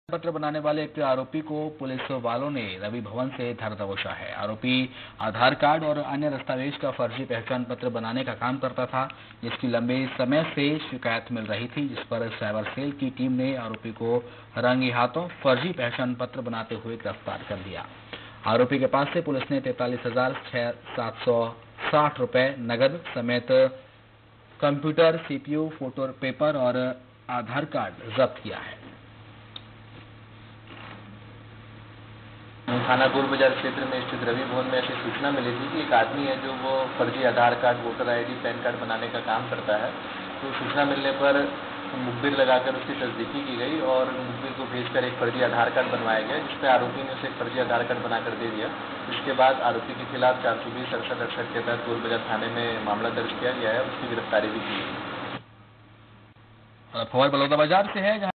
पत्र बनाने वाले एक आरोपी को पुलिस वालों ने रवि भवन से धर दबोचा है। आरोपी आधार कार्ड और अन्य दस्तावेज का फर्जी पहचान पत्र बनाने का काम करता था, जिसकी लंबे समय से शिकायत मिल रही थी, जिस पर साइबर सेल की टीम ने आरोपी को रंगे हाथों फर्जी पहचान पत्र बनाते हुए गिरफ्तार कर लिया। आरोपी के पास से पुलिस ने 43,760 रुपए नगद समेत कंप्यूटर, सीपीयू, फोटो पेपर और आधार कार्ड जब्त किया है। थाना गोल बाजार क्षेत्र में स्थित रवि भवन में ऐसी सूचना मिली थी कि एक आदमी है जो वो फर्जी Aadhaar card, voter ID, PAN card बनाने का काम करता है। तो सूचना मिलने पर मुखबिर लगाकर उसकी तस्दीकी की गई और मुखबिर को भेजकर एक फर्जी आधार कार्ड बनवाया गया, जिसपे आरोपी ने उसे एक फर्जी आधार कार्ड बनाकर दे दिया। इसके बाद आरोपी के खिलाफ 420-68 के तहत गोल बाजार थाने में मामला दर्ज किया गया है और उसकी गिरफ्तारी भी की गई। खबर बलौदाबाजार से है।